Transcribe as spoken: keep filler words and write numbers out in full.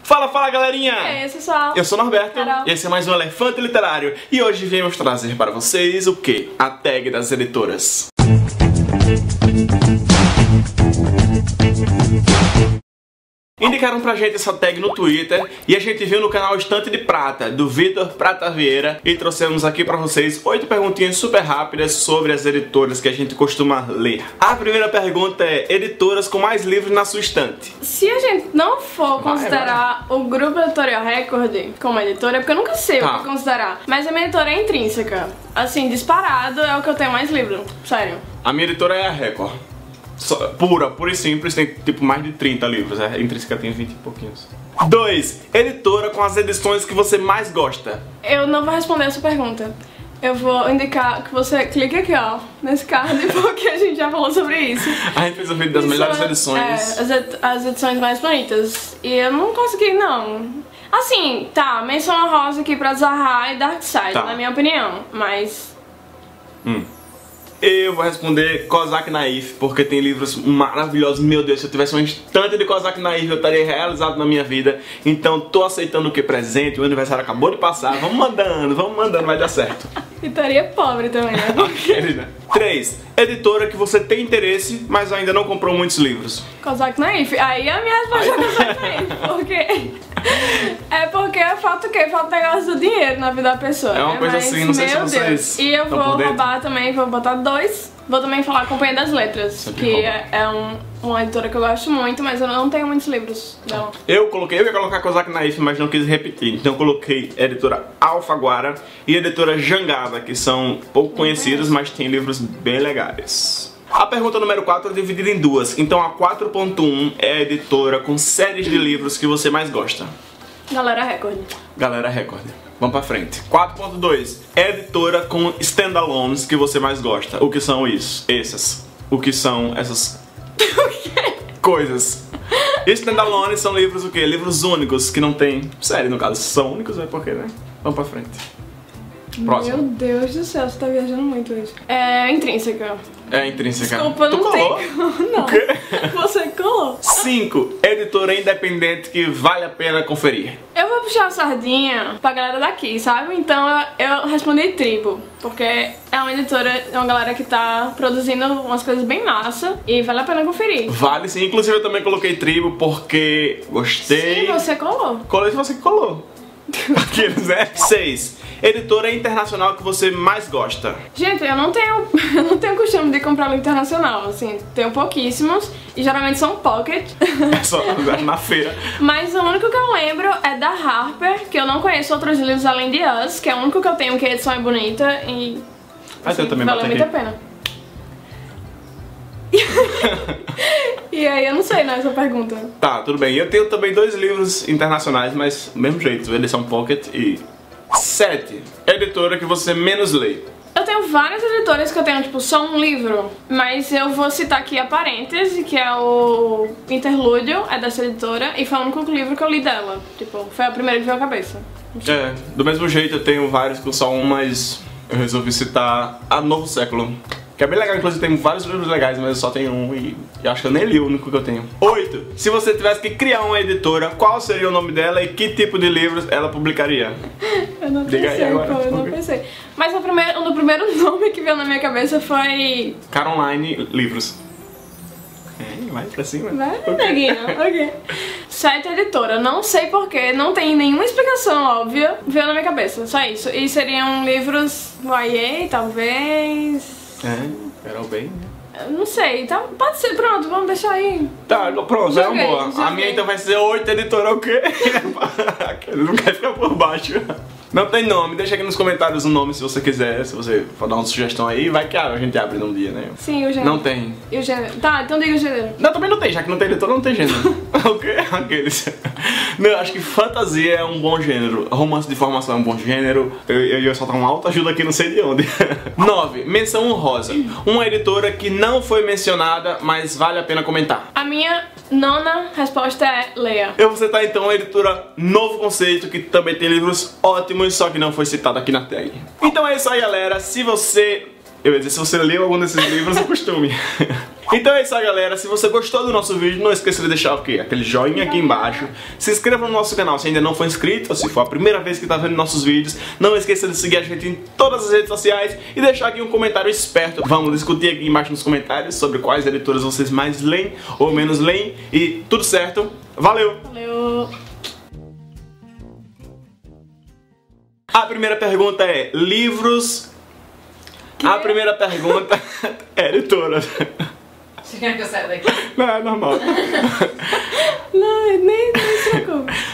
Fala, fala, galerinha! E aí, pessoal? Eu sou o Norberto, Carol. e esse é mais um Elefante Literário. E hoje viemos trazer para vocês o quê? A tag das editoras. Indicaram pra gente essa tag no Twitter e a gente viu no canal Estante de Prata, do Vitor Prata Vieira, e trouxemos aqui pra vocês oito perguntinhas super rápidas sobre as editoras que a gente costuma ler. A primeira pergunta é: editoras com mais livros na sua estante? Se a gente não for Vai, considerar o Grupo Editorial Record como editora, é porque eu nunca sei Tá. o que considerar. Mas a minha editora é Intrínseca. Assim, disparado é o que eu tenho mais livro. Sério. A minha editora é a Record. Só- pura, pura e simples, tem tipo mais de trinta livros, a Intrínseca tem vinte e pouquinhos. dois. Editora com as edições que você mais gosta. Eu não vou responder essa pergunta. Eu vou indicar que você clique aqui, ó, nesse card, porque a gente já falou sobre isso. A gente fez um vídeo das Isso melhores é- edições. É, as, ed- as edições mais bonitas. E eu não consegui, não. Assim, tá, menção honrosa aqui pra Zaha e Darkseid, Tá. na minha opinião. Mas... Hum. Eu vou responder Kozak Naif, porque tem livros maravilhosos. Meu Deus, se eu tivesse um instante de Kozak Naif, eu estaria realizado na minha vida. Então tô aceitando o que presente, o aniversário acabou de passar. Vamos mandando, vamos mandando, vai dar certo. E estaria pobre também, né? Querida. três. Editora que você tem interesse, mas ainda não comprou muitos livros. Kozak Naif. Aí a minha resposta é Kozak Naif, porque... É porque falta o quê? Falta o negócio do dinheiro na vida da pessoa. É uma né? coisa Mas, assim, não sei se meu vocês Deus. E eu estão vou por dentro. roubar também, vou botar dois. Vou também falar Companhia das Letras, Sempre que rouba. é, é um, uma editora que eu gosto muito, mas eu não tenho muitos livros dela. Eu coloquei, eu ia colocar Kozak Naif, mas não quis repetir. Então eu coloquei editora Alfaguara e editora Jangada, que são pouco conhecidas, mas tem livros bem legais. A pergunta número quatro é dividida em duas. Então a quatro ponto um é a editora com séries de livros que você mais gosta. Galera Record. Galera Record. Vamos pra frente. quatro ponto dois. Editora com standalones que você mais gosta. O que são isso? Essas. O que são essas coisas? Standalones são livros o quê? Livros únicos que não tem série, no caso. São únicos, é porque, né? Vamos pra frente. Próximo. Meu Deus do céu, você tá viajando muito hoje. É Intrínseca. É Intrínseca. Desculpa, Tu não colou? tem. Não. O quê? Você colou. cinco. Editora independente que vale a pena conferir. Eu vou puxar a sardinha pra galera daqui, sabe? Então eu, eu respondi Tribo, porque é uma editora, é uma galera que tá produzindo umas coisas bem massa e vale a pena conferir. Vale sim. Inclusive eu também coloquei Tribo porque gostei. Sim, você colou. Colei você que colou. Aqueles, né? seis. Editora internacional que você mais gosta. Gente, eu não tenho, eu não tenho costume de comprar livro internacional, assim, tenho pouquíssimos e geralmente são pocket. É só na feira. Mas o único que eu lembro é da Harper, que eu não conheço outros livros além de Us, que é o único que eu tenho que a edição é bonita e Mas eu também vale botei muito a aqui. pena. E aí eu não sei, né, essa pergunta. Tá, tudo bem. Eu tenho também dois livros internacionais, mas do mesmo jeito, eles são pocket. E sete. Editora que você menos lê. Eu tenho várias editoras que eu tenho, tipo, só um livro, mas eu vou citar aqui a Parêntese, que é o Interlúdio, é dessa editora, e foi o único livro que eu li dela. Tipo, foi a primeira que veio à cabeça. É, do mesmo jeito eu tenho vários com só um, mas eu resolvi citar A Novo Século. Que é bem legal, inclusive tem vários livros legais, mas eu só tenho um e, e acho que eu nem li o único que eu tenho. oito. Se você tivesse que criar uma editora, qual seria o nome dela e que tipo de livros ela publicaria? Eu não Diga aí pensei, agora. pô, eu não Ok. pensei. Mas o primeiro, o primeiro nome que veio na minha cabeça foi... Caroline Livros. É, vai pra cima. Vai, Ok. neguinho, ok. Sete editora, não sei porquê, não tem nenhuma explicação óbvia, veio na minha cabeça, só isso. E seriam livros Y A, talvez... É, Carol bem, né? Eu não sei, tá, pode ser, pronto, vamos deixar aí. Tá, pronto, é uma Joguei, boa. A joguei. minha então vai ser oito editora, o quê? Aquele não quer ficar por baixo. Não tem nome, deixa aqui nos comentários o nome se você quiser, se você for dar uma sugestão aí, vai que a gente abre num dia, né? Sim, o gênero. Não tem. E o gênero? Tá, então diga o gênero. Não, também não tem, já que não tem editora, não tem gênero. O quê? Aqueles. Não, acho que fantasia é um bom gênero. Romance de formação é um bom gênero. Eu, eu ia soltar uma alta ajuda aqui, não sei de onde. nove. Menção honrosa. Uma editora que não foi mencionada, mas vale a pena comentar. A minha nona resposta é Leia. Eu vou citar então a editora Novo Conceito, que também tem livros ótimos, só que não foi citado aqui na tag. Então é isso aí, galera. Se você... Eu ia dizer, se você leu algum desses livros, acostume. Então é isso aí, galera. Se você gostou do nosso vídeo, não esqueça de deixar o quê? Aquele joinha aqui embaixo. Se inscreva no nosso canal se ainda não for inscrito, ou se for a primeira vez que está vendo nossos vídeos. Não esqueça de seguir a gente em todas as redes sociais e deixar aqui um comentário esperto. Vamos discutir aqui embaixo nos comentários sobre quais editoras vocês mais leem ou menos leem. E tudo certo. Valeu! Valeu! A primeira pergunta é livros... Que? A primeira pergunta é editora. Você quer que eu saia daqui? Não, é normal. Não, nem, nem se preocupe.